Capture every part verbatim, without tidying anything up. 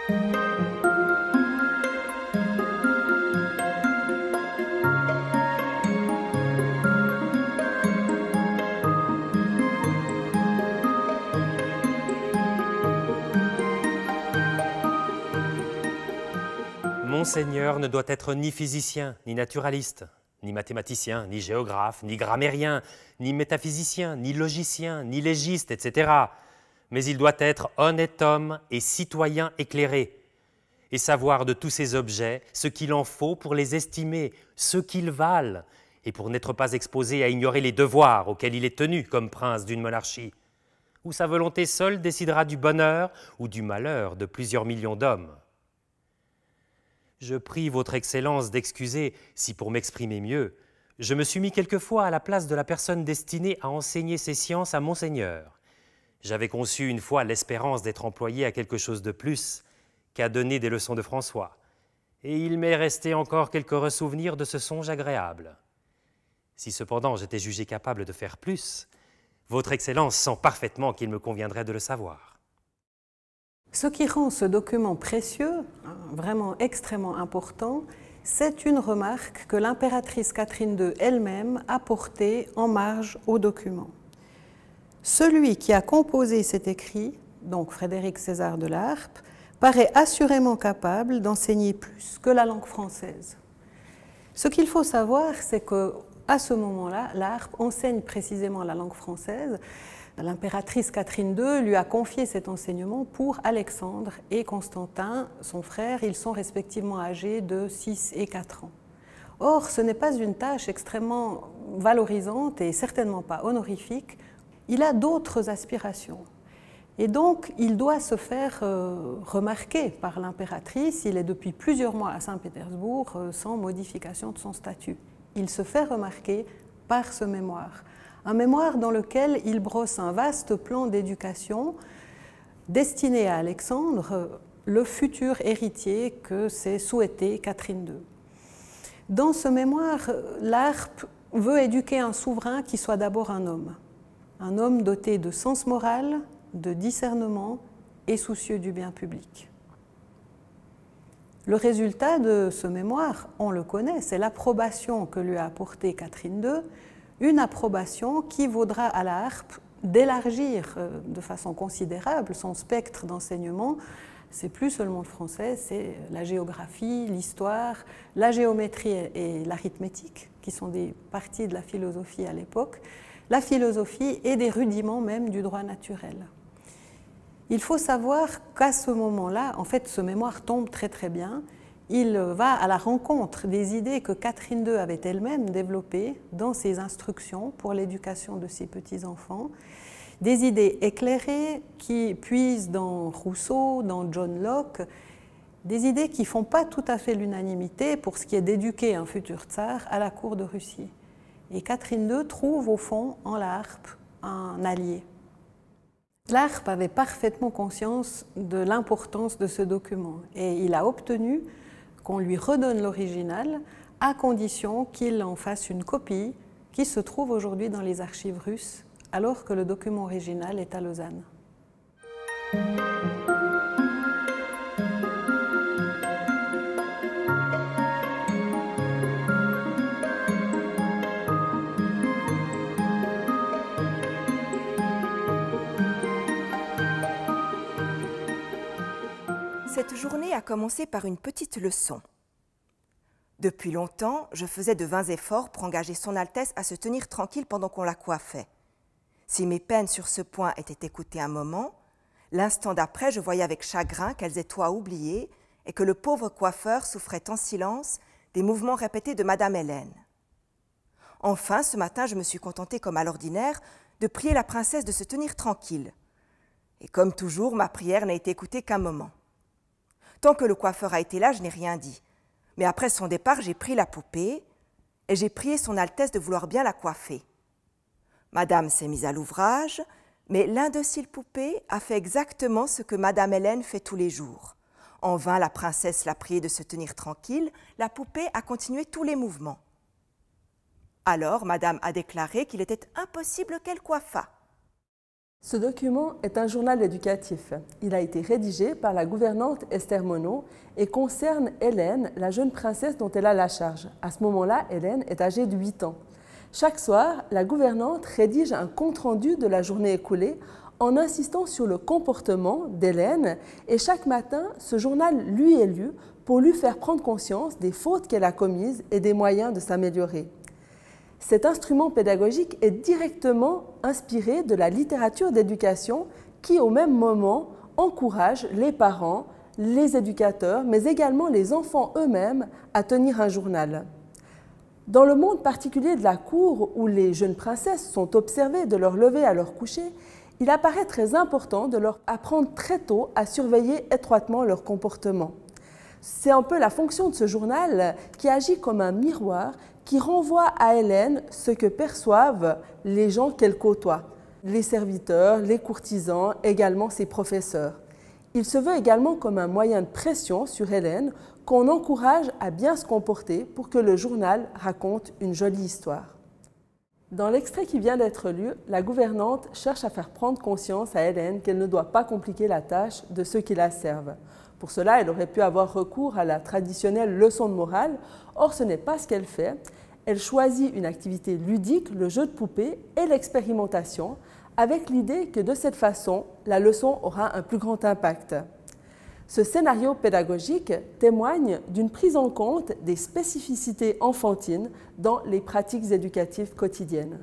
Monseigneur ne doit être ni physicien, ni naturaliste, ni mathématicien, ni géographe, ni grammairien, ni métaphysicien, ni logicien, ni légiste, et cetera. Mais il doit être honnête homme et citoyen éclairé, et savoir de tous ces objets ce qu'il en faut pour les estimer, ce qu'ils valent, et pour n'être pas exposé à ignorer les devoirs auxquels il est tenu comme prince d'une monarchie, où sa volonté seule décidera du bonheur ou du malheur de plusieurs millions d'hommes. Je prie votre Excellence d'excuser si, pour m'exprimer mieux, je me suis mis quelquefois à la place de la personne destinée à enseigner ces sciences à Monseigneur. J'avais conçu une fois l'espérance d'être employé à quelque chose de plus qu'à donner des leçons de François, et il m'est resté encore quelques ressouvenirs de ce songe agréable. Si cependant j'étais jugé capable de faire plus, votre Excellence sent parfaitement qu'il me conviendrait de le savoir. Ce qui rend ce document précieux, vraiment extrêmement important, c'est une remarque que l'impératrice Catherine deux elle-même a portée en marge au document. Celui qui a composé cet écrit, donc Frédéric César de Larpe, paraît assurément capable d'enseigner plus que la langue française. Ce qu'il faut savoir, c'est qu'à ce moment-là, Larpe enseigne précisément la langue française. L'impératrice Catherine deux lui a confié cet enseignement pour Alexandre et Constantin, son frère. Ils sont respectivement âgés de six et quatre ans. Or, ce n'est pas une tâche extrêmement valorisante et certainement pas honorifique. Il a d'autres aspirations. Et donc, il doit se faire euh, remarquer par l'impératrice. Il est depuis plusieurs mois à Saint-Pétersbourg euh, sans modification de son statut. Il se fait remarquer par ce mémoire. Un mémoire dans lequel il brosse un vaste plan d'éducation destiné à Alexandre, le futur héritier que s'est souhaité Catherine deux. Dans ce mémoire, Larpe veut éduquer un souverain qui soit d'abord un homme, un homme doté de sens moral, de discernement et soucieux du bien public. Le résultat de ce mémoire, on le connaît, c'est l'approbation que lui a apportée Catherine deux, une approbation qui vaudra à Larpe d'élargir de façon considérable son spectre d'enseignement. C'est plus seulement le français, c'est la géographie, l'histoire, la géométrie et l'arithmétique, qui sont des parties de la philosophie à l'époque, la philosophie et des rudiments même du droit naturel. Il faut savoir qu'à ce moment-là, en fait, ce mémoire tombe très très bien. Il va à la rencontre des idées que Catherine deux avait elle-même développées dans ses instructions pour l'éducation de ses petits-enfants, des idées éclairées qui puisent dans Rousseau, dans John Locke, des idées qui ne font pas tout à fait l'unanimité pour ce qui est d'éduquer un futur tsar à la cour de Russie. Et Catherine deux trouve au fond en Larpe un allié. Larpe avait parfaitement conscience de l'importance de ce document et il a obtenu qu'on lui redonne l'original, à condition qu'il en fasse une copie qui se trouve aujourd'hui dans les archives russes, alors que le document original est à Lausanne. Cette journée a commencé par une petite leçon. Depuis longtemps, je faisais de vains efforts pour engager son Altesse à se tenir tranquille pendant qu'on la coiffait. Si mes peines sur ce point étaient écoutées un moment, l'instant d'après, je voyais avec chagrin qu'elles étaient à oublier et que le pauvre coiffeur souffrait en silence des mouvements répétés de Madame Hélène. Enfin, ce matin, je me suis contentée, comme à l'ordinaire, de prier la princesse de se tenir tranquille. Et comme toujours, ma prière n'a été écoutée qu'un moment. Tant que le coiffeur a été là, je n'ai rien dit. Mais après son départ, j'ai pris la poupée et j'ai prié son Altesse de vouloir bien la coiffer. Madame s'est mise à l'ouvrage, mais l'indocile poupée a fait exactement ce que Madame Hélène fait tous les jours. En vain, la princesse l'a priée de se tenir tranquille, la poupée a continué tous les mouvements. Alors, Madame a déclaré qu'il était impossible qu'elle coiffât. Ce document est un journal éducatif. Il a été rédigé par la gouvernante Esther Monod et concerne Hélène, la jeune princesse dont elle a la charge. À ce moment-là, Hélène est âgée de huit ans. Chaque soir, la gouvernante rédige un compte-rendu de la journée écoulée en insistant sur le comportement d'Hélène et chaque matin, ce journal lui est lu pour lui faire prendre conscience des fautes qu'elle a commises et des moyens de s'améliorer. Cet instrument pédagogique est directement inspiré de la littérature d'éducation qui, au même moment, encourage les parents, les éducateurs, mais également les enfants eux-mêmes à tenir un journal. Dans le monde particulier de la cour, où les jeunes princesses sont observées de leur lever à leur coucher, il apparaît très important de leur apprendre très tôt à surveiller étroitement leur comportement. C'est un peu la fonction de ce journal qui agit comme un miroir qui renvoie à Hélène ce que perçoivent les gens qu'elle côtoie, les serviteurs, les courtisans, également ses professeurs. Il se veut également comme un moyen de pression sur Hélène qu'on encourage à bien se comporter pour que le journal raconte une jolie histoire. Dans l'extrait qui vient d'être lu, la gouvernante cherche à faire prendre conscience à Hélène qu'elle ne doit pas compliquer la tâche de ceux qui la servent. Pour cela, elle aurait pu avoir recours à la traditionnelle leçon de morale. Or, ce n'est pas ce qu'elle fait. Elle choisit une activité ludique, le jeu de poupée et l'expérimentation, avec l'idée que de cette façon, la leçon aura un plus grand impact. Ce scénario pédagogique témoigne d'une prise en compte des spécificités enfantines dans les pratiques éducatives quotidiennes.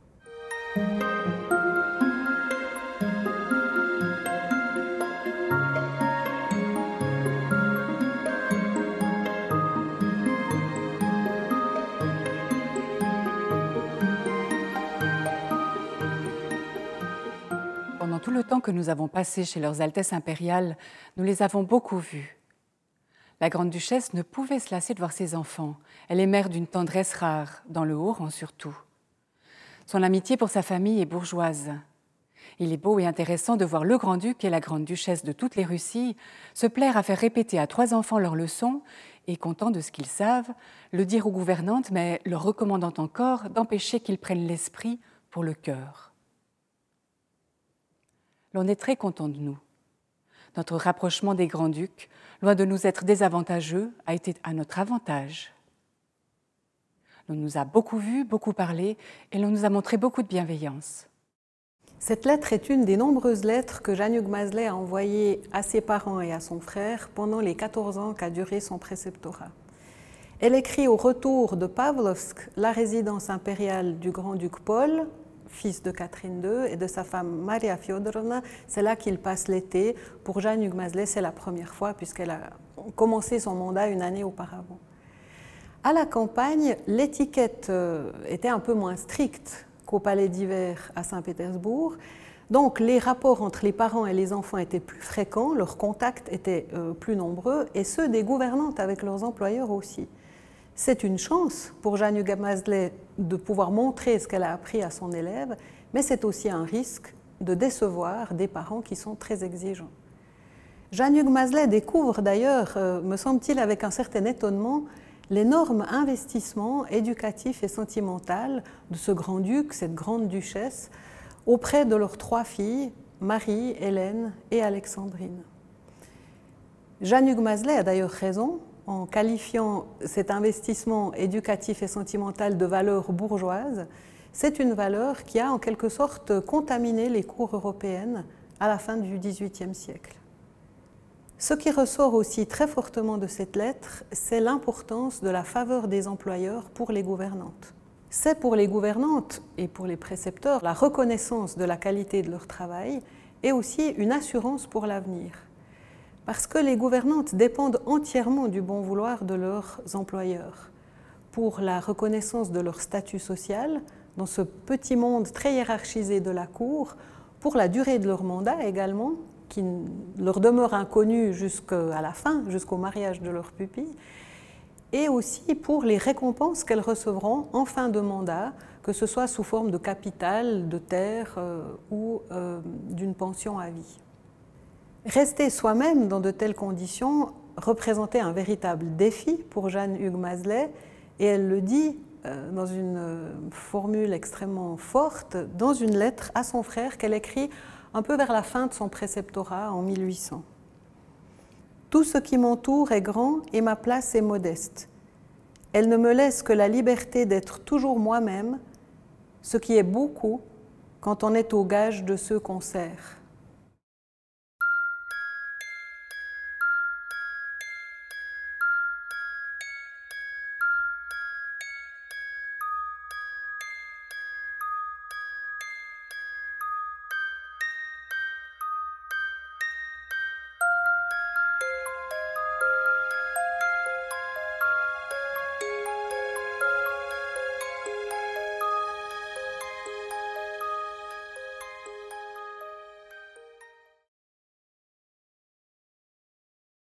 Pendant tout le temps que nous avons passé chez leurs Altesses impériales, nous les avons beaucoup vues. La grande-duchesse ne pouvait se lasser de voir ses enfants. Elle est mère d'une tendresse rare, dans le Haut-Rang surtout. Son amitié pour sa famille est bourgeoise. Il est beau et intéressant de voir le grand-duc et la grande-duchesse de toutes les Russies se plaire à faire répéter à trois enfants leurs leçons et, contents de ce qu'ils savent, le dire aux gouvernantes, mais leur recommandant encore d'empêcher qu'ils prennent l'esprit pour le cœur. L'on est très content de nous. Notre rapprochement des grands-ducs, loin de nous être désavantageux, a été à notre avantage. L'on nous a beaucoup vus, beaucoup parlé, et l'on nous a montré beaucoup de bienveillance. Cette lettre est une des nombreuses lettres que Jeanne Hugues Mazlet a envoyées à ses parents et à son frère pendant les quatorze ans qu'a duré son préceptorat. Elle écrit au retour de Pavlovsk, la résidence impériale du grand-duc Paul, fils de Catherine deux, et de sa femme Maria Fyodorovna. C'est là qu'il passe l'été. Pour Jeanne Hugues Mazlet, c'est la première fois puisqu'elle a commencé son mandat une année auparavant. À la campagne, l'étiquette était un peu moins stricte qu'au palais d'hiver à Saint-Pétersbourg. Donc les rapports entre les parents et les enfants étaient plus fréquents, leurs contacts étaient euh, plus nombreux, et ceux des gouvernantes avec leurs employeurs aussi. C'est une chance pour Jeanne Hugues Mazlet de pouvoir montrer ce qu'elle a appris à son élève, mais c'est aussi un risque de décevoir des parents qui sont très exigeants. Jeanne Hugues Mazlet découvre d'ailleurs, euh, me semble-t-il avec un certain étonnement, l'énorme investissement éducatif et sentimental de ce grand-duc, cette grande-duchesse, auprès de leurs trois filles, Marie, Hélène et Alexandrine. Jeanne Hugues Mazlet a d'ailleurs raison en qualifiant cet investissement éducatif et sentimental de valeur bourgeoise. C'est une valeur qui a en quelque sorte contaminé les cours européennes à la fin du dix-huitième siècle. Ce qui ressort aussi très fortement de cette lettre, c'est l'importance de la faveur des employeurs pour les gouvernantes. C'est pour les gouvernantes et pour les précepteurs la reconnaissance de la qualité de leur travail et aussi une assurance pour l'avenir. Parce que les gouvernantes dépendent entièrement du bon vouloir de leurs employeurs pour la reconnaissance de leur statut social dans ce petit monde très hiérarchisé de la cour, pour la durée de leur mandat également, qui leur demeure inconnue jusqu'à la fin, jusqu'au mariage de leur pupille, et aussi pour les récompenses qu'elles recevront en fin de mandat, que ce soit sous forme de capital, de terre euh, ou euh, d'une pension à vie. Rester soi-même dans de telles conditions représentait un véritable défi pour Jeanne Hugues Mazlet, et elle le dit euh, dans une euh, formule extrêmement forte, dans une lettre à son frère qu'elle écrit un peu vers la fin de son préceptorat en mille huit cents. « Tout ce qui m'entoure est grand et ma place est modeste. Elle ne me laisse que la liberté d'être toujours moi-même, ce qui est beaucoup quand on est au gage de ceux qu'on sert.